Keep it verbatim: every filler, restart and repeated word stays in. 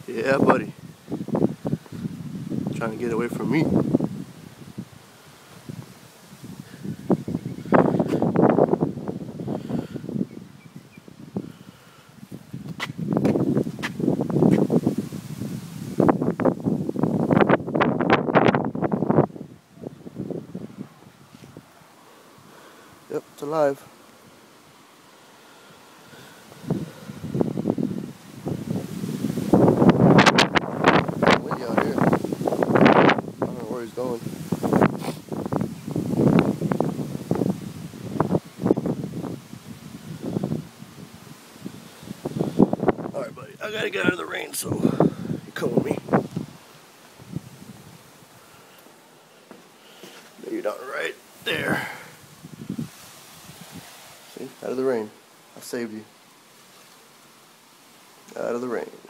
Yeah, buddy. Trying to get away from me. Yep, it's alive. Windy out here. I don't know where he's going. Alright, buddy. I gotta get out of the rain, so you come with me. There, you're down right there. See? Out of the rain. I saved you. Out of the rain.